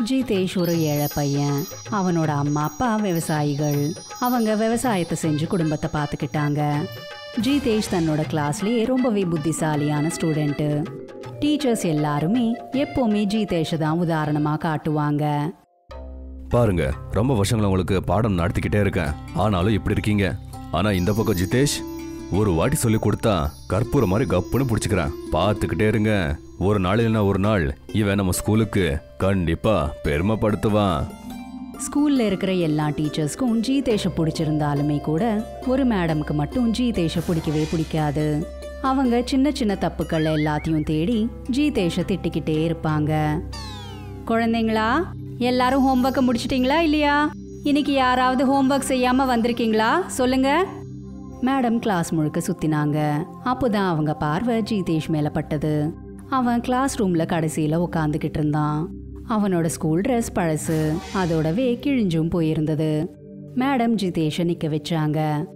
ஜீதேஷ் ஒரு ஏழை பையன். அவனோட அம்மா அப்பா விவசாயிகள். அவங்க விவசாயத்தை செஞ்சு குடும்பத்தை பார்த்துக்கிட்டாங்க. ஜீதேஷ் தன்னோட கிளாஸ்லயே ரொம்பவே புத்திசாலியான ஸ்டூடெண்ட். டீச்சர்ஸ் எல்லாருமே எப்பவுமே ஜீதேஷை தான் உதாரணமா காட்டுவாங்க. பாருங்க, ரொம்ப வருஷங்களா உங்களுக்கு பாடம் நடத்திக்கிட்டே இருக்கேன், ஆனாலும் இப்படி இருக்கீங்க. ஆனா இந்த பக்கம் ஜிதேஷ் ஒரு வாட்டி சொல்லி கொடுத்தா கற்பூர மாதிரி கப்புன்னு பிடிச்சிக்கிறேன். பார்த்துக்கிட்டே இருங்க, ஒரு நாள் இல்லைன்னா ஒரு நாள் இவன் நம்ம ஸ்கூலுக்கு கண்டிப்பா பெருமைப்படுத்துவான். ஸ்கூல்ல இருக்கிற எல்லா டீச்சர்ஸ்க்கும் ஜீதேஷை பிடிச்சிருந்தாலுமே கூட ஒரு மேடம்க்கு மட்டும் ஜீதேஷை பிடிக்கவே பிடிக்காது. அவங்க சின்ன சின்ன தப்புக்கள் எல்லாத்தையும் தேடி ஜீதேஷை திட்டிக்கிட்டே இருப்பாங்க. குழந்தைங்களா, எல்லாரும் ஹோம்ஒர்க்கை முடிச்சிட்டீங்களா இல்லையா? இன்னைக்கு யாராவது ஹோம்ஒர்க் செய்யாம வந்திருக்கீங்களா? சொல்லுங்க. மேடம் கிளாஸ் முழுக்க சுத்தினாங்க. அப்போதான் அவங்க பார்வை ஜீதேஷ் மேல பட்டது. அவன் கிளாஸ் ரூம்ல கடைசியில உட்காந்துக்கிட்டு இருந்தான். அவனோட ஸ்கூல் ட்ரெஸ் பழசு, அதோடவே கிழிஞ்சும் போயிருந்தது. மேடம் ஜீதேஷை நிக்க வச்சாங்க.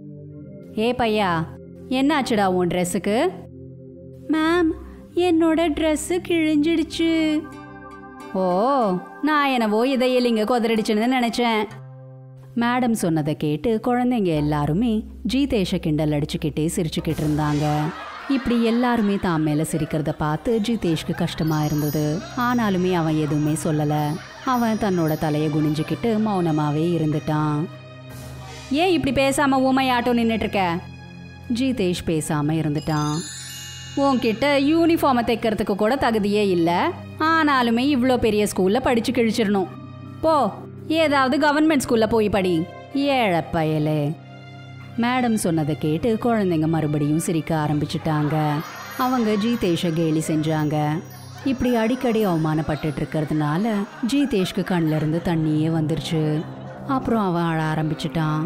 ஏ பையா, என்னாச்சுடா உன் ட்ரெஸ்ஸுக்கு? மேம், என்னோட ட்ரெஸ் கிழிஞ்சிடுச்சு. ஓ, நான் என்னவோ இதை இல்லைங்க கொதறடிச்சுன்னு நினைச்சேன். மேடம் சொன்னதை கேட்டு குழந்தைங்க எல்லாருமே ஜீதேஷை கிண்டல் அடிச்சுக்கிட்டே சிரிச்சுக்கிட்டு இருந்தாங்க. இப்படி எல்லாருமே தான் மேல சிரிக்கிறத பார்த்து ஜீதேஷ்க்கு கஷ்டமா இருந்தது. ஆனாலுமே அவன் எதுவுமே சொல்லல. அவன் தன்னோட தலையை குனிஞ்சுக்கிட்டு மௌனமாவே இருந்துட்டான். ஏன் இப்படி பேசாம ஊமையாட்டம் நின்றுட்டு இருக்க? ஜீதேஷ் பேசாம இருந்துட்டான். உன்கிட்ட யூனிஃபார்மை தைக்கிறதுக்கு கூட தகுதியே இல்லை, ஆனாலுமே இவ்வளோ பெரிய ஸ்கூல்ல படிச்சு கிழிச்சிடணும். போ, ஏதாவது கவர்மெண்ட் ஸ்கூல்ல போய் படி, ஏழை பயலே. மேடம் சொன்னதை கேட்டு குழந்தைங்க மறுபடியும் சிரிக்க ஆரம்பிச்சுட்டாங்க. அவங்க ஜீதேஷை கேலி செஞ்சாங்க. இப்படி அடிக்கடி அவமானப்பட்டு இருக்கிறதுனால ஜீதேஷ்க்கு கண்ணில் இருந்து தண்ணியே வந்துருச்சு. அப்புறம் அவன் அழ ஆரம்பிச்சுட்டான்.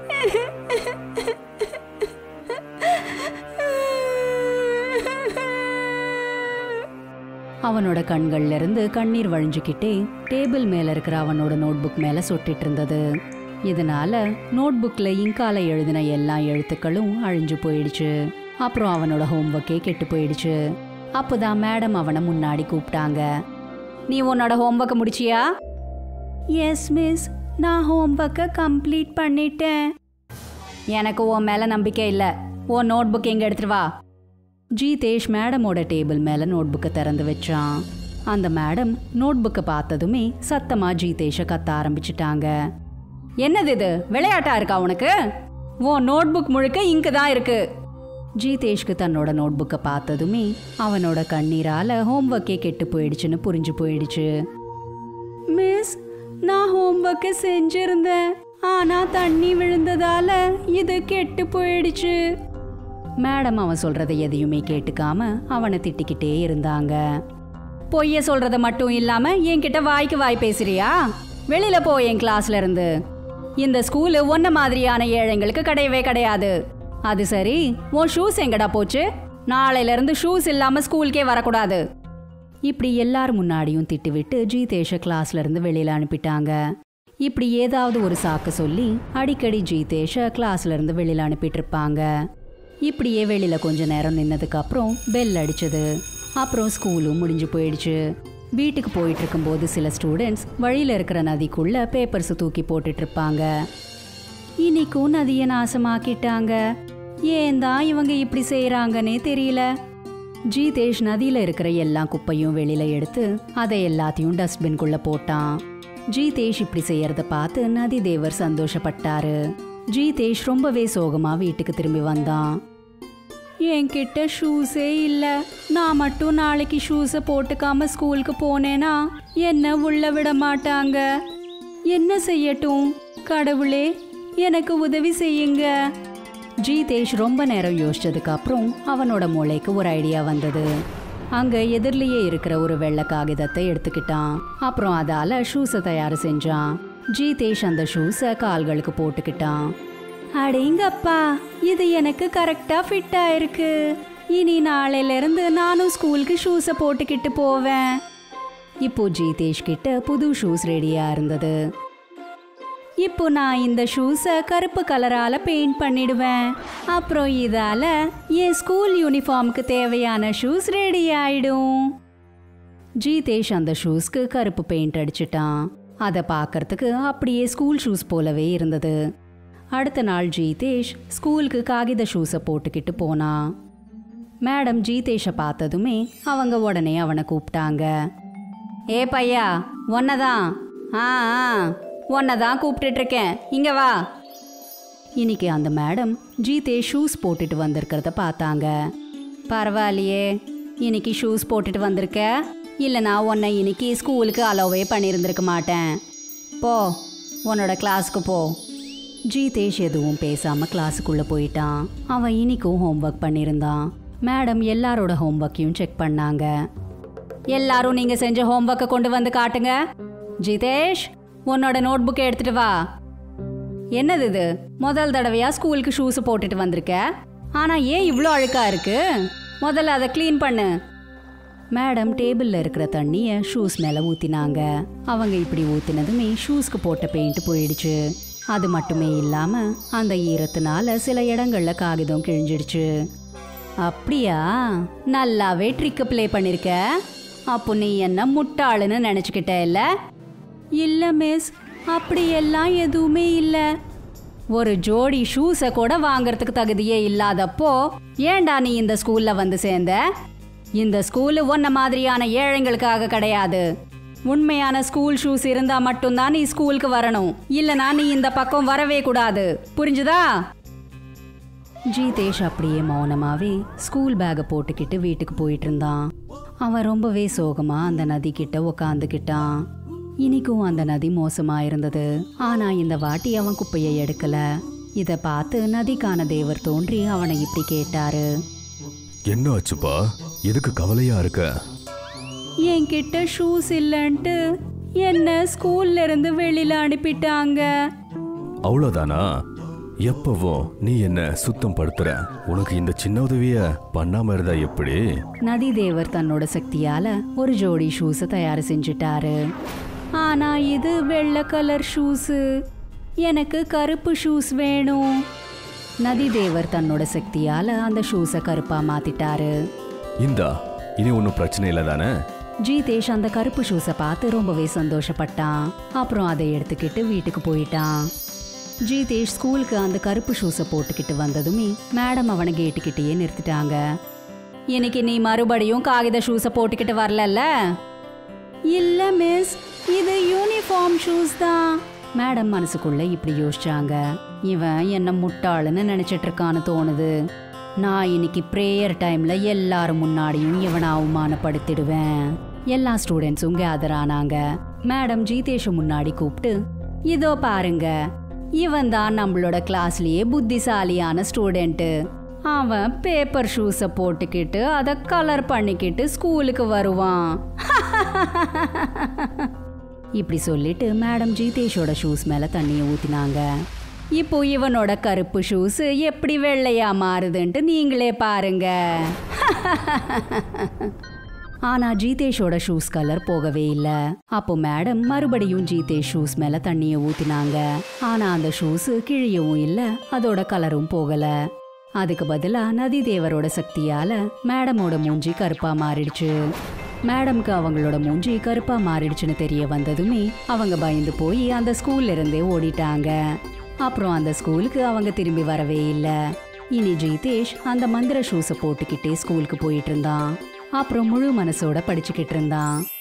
அவனோட கண்கள்ல இருந்து கண்ணீர் வழிஞ்சுக்கிட்டே டேபிள் மேல இருக்கிற அவனோட நோட்புக் மேல சொட்டிட்டு இருந்தது. இதனால நோட்புக்ல இங்கால எழுதின எல்லா எழுத்துக்களும் அழிஞ்சு போயிடுச்சு. அப்புறம் அவனோட ஹோம்ஒர்க்கே கெட்டு போயிடுச்சு. அப்போதான் மேடம் அவனை முன்னாடி கூப்பிட்டாங்க. நீ உன்னோட ஹோம்ஒர்க்கை முடிச்சியா? எஸ் மிஸ், நான் ஹோம்ஒர்க்கை கம்ப்ளீட் பண்ணிட்டேன். எனக்கு உன் மேல நம்பிக்கை இல்லை. உன் நோட்புக் எங்க எடுத்துட்டு வா. ஜீதேஷ் மேடமோட டேபிள் மேல நோட்புக்கை திறந்து வச்சான். அந்த மேடம் நோட்புக்கை பார்த்ததுமே சத்தமா ஜீதேஷை கத்த ஆரம்பிச்சுட்டாங்க. என்னது இது, விளையாட்டா இருக்கா உனக்கு? உன் நோட்புக் முழுக்க இங்கு தான் இருக்கு. ஜீதேஷ்க்கு தன்னோட நோட்புக்கை பார்த்ததுமே அவனோட கண்ணீரால ஹோம்ஒர்க்கே கெட்டு போயிடுச்சுன்னு புரிஞ்சு போயிடுச்சு. மிஸ், நான் ஹோம்ஒர்க்கை செஞ்சிருந்தேன், ஆனா தண்ணி விழுந்ததால இது கெட்டு போயிடுச்சு. மேடம் அவன் சொல்றதை எதையுமே கேட்டுக்காம அவனை திட்டிக்கிட்டே இருந்தாங்க. பொய்ய சொல்றத மட்டும் இல்லாம என்கிட்ட வாய்க்கு வாய் பேசுறியா? வெளியில போ என் கிளாஸ்ல இருந்து. இந்த ஸ்கூலு ஒன்ன மாதிரியான ஏழைங்களுக்கு கிடையவே கிடையாது. அது சரி, உன் ஷூஸ் எங்கடா போச்சு? நாளையில இருந்து ஷூஸ் இல்லாம ஸ்கூலுக்கே வரக்கூடாது. இப்படி எல்லாரும் முன்னாடியும் திட்டுவிட்டு ஜீதேஷை கிளாஸ்ல இருந்து வெளியில அனுப்பிட்டாங்க. இப்படி ஏதாவது ஒரு சாக்கு சொல்லி அடிக்கடி ஜீதேஷை கிளாஸ்ல இருந்து வெளியில அனுப்பிட்டு இருப்பாங்க. இப்படியே வெளியில கொஞ்ச நேரம் நின்னதுக்கு அப்புறம் பெல் அடிச்சது. அப்புறம் ஸ்கூலும் முடிஞ்சு போயிடுச்சு. வீட்டுக்கு போயிட்டு இருக்கும்போது சில ஸ்டூடெண்ட்ஸ் வழியில இருக்கிற நதிக்குள்ள பேப்பர்ஸ் தூக்கி போட்டுட்டு இருப்பாங்க. இன்னைக்கும் நதியை நாசமாக்கிட்டாங்க, ஏன் தான் இவங்க இப்படி செய்யறாங்கன்னே தெரியல. ஜீதேஷ் நதியில இருக்கிற எல்லா குப்பையும் வெளியில எடுத்து அதை எல்லாத்தையும் டஸ்ட்பின்குள்ள போட்டான். ஜீதேஷ் இப்படி செய்யறத பார்த்து நதி தேவர் சந்தோஷப்பட்டாரு. ஜீதேஷ் ரொம்பவே சோகமா வீட்டுக்கு திரும்பி வந்தான். என்கிட்ட ஷூஸே இல்லை, நான் மட்டும் நாளைக்கு ஷூஸை போட்டுக்காம ஸ்கூலுக்கு போனேனா என்ன உள்ள விட மாட்டாங்க. என்ன செய்யட்டும்? கடவுளே, எனக்கு உதவி செய்யுங்க. ஜீதேஷ் ரொம்ப நேரம் யோசிச்சதுக்கு அப்புறம் அவனோட மூளைக்கு ஒரு ஐடியா வந்தது. அங்க எதிரிலேயே இருக்கிற ஒரு வெள்ளை காகிதத்தை எடுத்துக்கிட்டான். அப்புறம் அதால ஷூஸை தயார் செஞ்சான். ஜீதேஷ் அந்த ஷூஸை கால்களுக்கு போட்டுக்கிட்டான். அடேங்கப்பா, இது எனக்கு கரெக்டா ஃபிட் ஆயிருக்கு. இனி நாளையில இருந்து நானும் ஸ்கூலுக்கு ஷூஸை போட்டுக்கிட்டு போவேன். இப்போ ஜீதேஷ் கிட்ட புது ஷூஸ் ரெடியா இருந்தது. இப்போ நான் இந்த ஷூஸை கருப்பு கலரால பெயிண்ட் பண்ணிடுவேன். அப்புறம் இதால என் ஸ்கூல் யூனிஃபார்முக்கு தேவையான ஷூஸ் ரெடி ஆயிடும். ஜீதேஷ் அந்த ஷூஸ்க்கு கருப்பு பெயிண்ட் அடிச்சிட்டான். அதை பார்க்கறதுக்கு அப்படியே ஸ்கூல் ஷூஸ் போலவே இருந்தது. அடுத்த நாள் ஜீதேஷ் ஸ்கூலுக்கு காகித ஷூஸை போட்டுக்கிட்டு போனான். மேடம் ஜீதேஷை பார்த்ததுமே அவங்க உடனே அவனை கூப்பிட்டாங்க. ஏ பையா, ஒன்னதான் ஒன்னதான் கூப்பிட்டுட்டு இருக்கேன், இங்க வா. இன்னைக்கு அந்த மேடம் ஜீதேஷ் ஷூஸ் போட்டுட்டு வந்திருக்கிறத பார்த்தாங்க. பரவாயில்லையே, இன்னைக்கு ஷூஸ் போட்டுட்டு வந்திருக்க, இல்லைனா உன்னை இன்னைக்கு ஸ்கூலுக்கு அலோவே பண்ணியிருந்திருக்க மாட்டேன். போ, உன்னோட கிளாஸ்க்கு போ. ஜீதேஷ் எதுவும் பேசாம கிளாஸுக்குள்ள போயிட்டான். அவன் இன்னைக்கும் ஹோம்ஒர்க் பண்ணியிருந்தான். மேடம் எல்லாரோட ஹோம்ஒர்க்கையும் செக் பண்ணாங்க. எல்லாரும் நீங்க செஞ்ச ஹோம்ஒர்க்கை கொண்டு வந்து காட்டுங்க. ஜீதேஷ், உன்னோட நோட் புக்கை எடுத்துட்டு வா. என்னது இது, முதல் தடவையா ஸ்கூலுக்கு ஷூஸ் போட்டுட்டு வந்திருக்க, ஆனா ஏன் இவ்வளோ அழுக்கா இருக்கு? முதல்ல அதை கிளீன் பண்ணு. மேடம் டேபிள்ல இருக்கிற தண்ணிய ஷூஸ் மேல ஊத்தினாங்க. அவங்க இப்படி ஊத்தினதுமே ஷூஸ்க்கு போட்ட பெயிண்ட் போயிடுச்சு. அது மட்டுமே இல்லாம அந்த ஈரத்தினால சில இடங்கள்ல காகிதம் கிழிஞ்சிடுச்சு. அப்படியா, நல்லாவே ட்ரிக் பிளே பண்ணிருக்க. அப்போ நீ என்ன முட்டாளுன்னு நினைச்சுக்கிட்ட இல்ல? இல்ல மிஸ், அப்படியெல்லாம் எதுவுமே இல்ல. ஒரு ஜோடி ஷூஸை கூட வாங்கறதுக்கு தகுதியே இல்லாதப்போ ஏண்டா நீ இந்த ஸ்கூல்ல வந்து சேர்ந்த? இந்த ஸ்கூலு உன்ன மாதிரியான ஏழைங்களுக்காக கிடையாது. உண்மையான ஸ்கூல் ஷூஸ் இருந்தா மட்டும்தான் நீ ஸ்கூலுக்கு வரணும், இல்லனா நீ இந்த பக்கம் வரவே கூடாது, புரிஞ்சுதா? ஜீதேஷ் அப்படியே மௌனமாவே ஸ்கூல் பேக்கை போட்டுக்கிட்டு வீட்டுக்கு போயிட்டு இருந்தான். அவன் ரொம்பவே சோகமா அந்த நதி கிட்ட உக்காந்துக்கிட்டான். இன்னைக்கும் அந்த நதி மோசமா இருந்தது. ஆனா இந்த வாட்டி அவன் குப்பையை எடுக்கல. இத பார்த்து நதிக்கான தேவர் தோன்றி அவனை இப்படி கேட்டாரு. என்ன ஆச்சுப்பா, எதுக்கு கவலையா இருக்க? என்கிட்ட ஷூஸ் இல்லன்ட்டு என்ன ஸ்கூல்ல இருந்து வெளியில அனுப்பிட்டாங்க. அவ்வளவுதானா? எப்பவும் நீ என்ன சுத்தம் படுத்துற, உனக்கு இந்த சின்ன உதவிய பண்ணாம இருந்தா எப்படி? நதி தேவர் தன்னோட சக்தியால ஒரு ஜோடி ஷூஸ் தயார் செஞ்சுட்டாரு. ஆனா இது வெள்ளை கலர் ஷூஸ், எனக்கு கருப்பு ஷூஸ் வேணும். நதி தேவர் தன்னோட சக்தியால அந்த ஷூஸை கருப்பா மாத்திட்டாரு. இந்தா, இனி ஒன்னும் பிரச்சனை இல்ல தானே? ஜீதேஷ் அந்த கருப்பு ஷூஸை பார்த்து ரொம்பவே சந்தோஷப்பட்டான். அப்புறம் அதை எடுத்துக்கிட்டு வீட்டுக்கு போயிட்டான். ஜீதேஷ் ஸ்கூலுக்கு அந்த கருப்பு ஷூஸை போட்டுக்கிட்டு வந்ததுமே மேடம் அவனை கேட்டுக்கிட்டே நிறுத்திட்டாங்க. இன்னைக்கு நீ மறுபடியும் காகித ஷூஸை போட்டுக்கிட்டு வரலல்ல? இல்ல மிஸ், இது யூனிஃபார்ம் ஷூஸ் தான். மேடம் மனசுக்குள்ள இப்படி யோசிச்சாங்க. இவன் என்ன முட்டாளுன்னு நினைச்சிட்டு இருக்கான்னு தோணுது. நான் இன்னைக்கு பிரேயர் டைம்ல எல்லாரும் முன்னாடியும் இவனை அவமானப்படுத்திடுவேன். எல்லா ஸ்டூடெண்ட்ஸும் கேதர் ஆனாங்க. மேடம் ஜீதேஷ் முன்னாடி கூப்பிட்டு, இதோ பாருங்க, இவன் தான் நம்மளோட கிளாஸ்லயே புத்திசாலியான ஸ்டூடெண்ட். அவன் பேப்பர் ஷூஸை போட்டுக்கிட்டு அதை கலர் பண்ணிக்கிட்டு ஸ்கூலுக்கு வருவான். இப்படி சொல்லிட்டு மேடம் ஜீதேஷோட ஷூஸ் மேல தண்ணியை ஊத்தினாங்க. இப்போ இவனோட கருப்பு ஷூஸ் எப்படி வெள்ளையா மாறுதுன்ட்டு நீங்களே பாருங்க. ஆனா ஜீதேஷோட ஷூஸ் கலர் போகவே இல்ல. அப்போ மேடம் மறுபடியும் ஜீதேஷ் ஷூஸ் மேல தண்ணியை ஊத்தினாங்க. ஆனா அந்த ஷூஸ் கிழியவும் இல்ல, அதோட கலரும் போகல. அதுக்கு பதிலா நதி தேவரோட சக்தியால மேடமோட மூஞ்சி கருப்பா மாறிடுச்சு. மேடம்க்கு அவங்களோட மூஞ்சி கருப்பா மாறிடுச்சுன்னு தெரிய வந்ததுமே அவங்க பயந்து போய் அந்த ஸ்கூல்ல இருந்தே ஓடிட்டாங்க. அப்புறம் அந்த ஸ்கூலுக்கு அவங்க திரும்பி வரவே இல்ல. இனி ஜீதேஷ் அந்த மந்திர ஷூஸை போட்டுக்கிட்டே ஸ்கூலுக்கு போயிட்டு இருந்தான். அப்புறம் முழு மனசோட படிச்சுக்கிட்டு இருந்தான்.